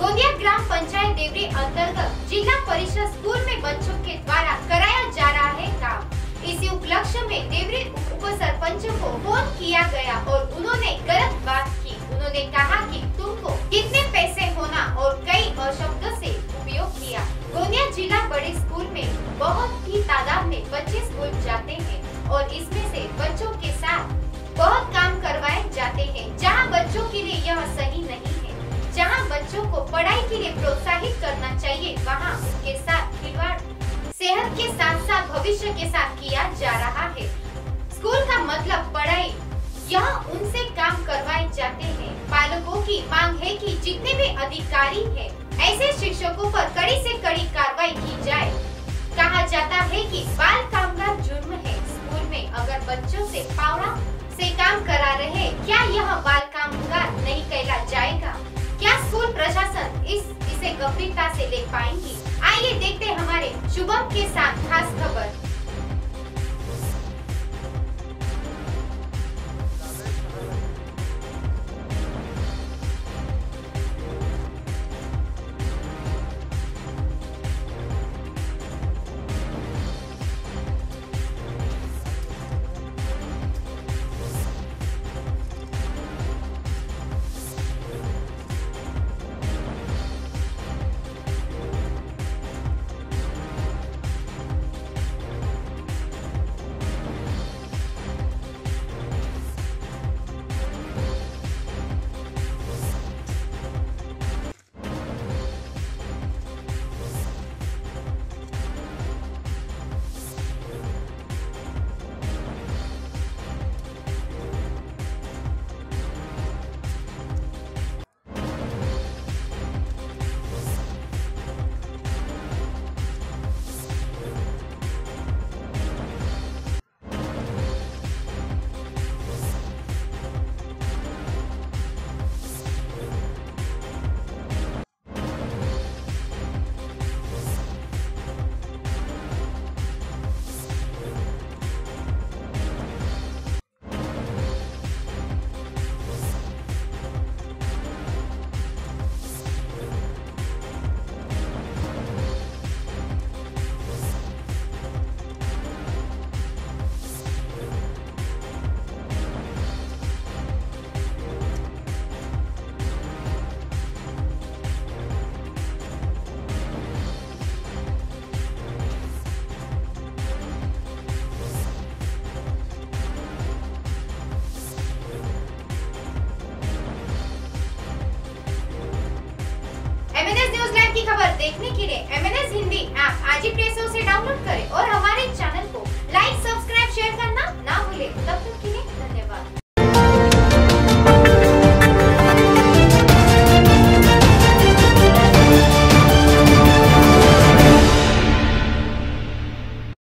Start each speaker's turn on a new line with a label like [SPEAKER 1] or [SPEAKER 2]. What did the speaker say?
[SPEAKER 1] गोंदिया ग्राम पंचायत देवरी अंतर्गत जिला परिषद स्कूल में बच्चों के द्वारा कराया जा रहा है काम। इसी उपलक्ष्य में देवरी उप सरपंच को फोन किया गया और उन्होंने गलत बात की। उन्होंने कहा कि तुमको कितने पैसे होना और कई अशब्द से उपयोग किया। गोंदिया जिला बड़े स्कूल में बहुत ही तादाद में बच्चे स्कूल जाते हैं और इसमें से बच्चों के साथ बहुत काम करवाए जाते हैं, जहां बच्चों के लिए यह सही नहीं है। जहां बच्चों को पढ़ाई के लिए प्रोत्साहित करना चाहिए, वहां उनके साथ खिलवाड़ सेहत के साथ साथ भविष्य के साथ किया जा रहा है। स्कूल का मतलब पढ़ाई, यह उनसे काम करवाए जाते हैं। पालकों की मांग है कि जितने भी अधिकारी हैं, ऐसे शिक्षकों पर कड़ी से कड़ी कार्रवाई की जाए। कहा जाता है कि बाल कामगार जुर्म है। स्कूल में अगर बच्चों से पावड़ा से काम करा रहे, क्या यह बाल कामगार नहीं कहला जाएगा? क्या स्कूल प्रशासन इसे गंभीरता से ले पाएंगी? आइए देखते हैं हमारे शुभम के साथ खास खबर। MNS न्यूज़ लाइव की खबर देखने के लिए MNS हिंदी ऐप आज ही प्ले स्टोर से डाउनलोड करें और